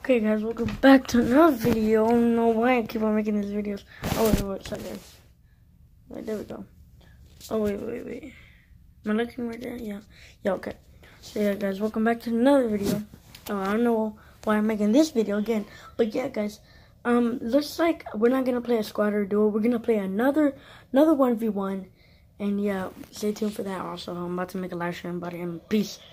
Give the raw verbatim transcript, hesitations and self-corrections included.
Okay guys, welcome back to another video. I don't know why I keep on making these videos. Oh wait, wait, sorry guys. Wait, there we go. Oh wait, wait, wait. Am I looking right there? Yeah. Yeah, okay. So yeah guys, welcome back to another video. Oh, I don't know why I'm making this video again. But yeah guys, um, looks like we're not gonna play a squad or duo. We're gonna play another another one v one. And yeah, stay tuned for that also. I'm about to make a live stream about it, and peace.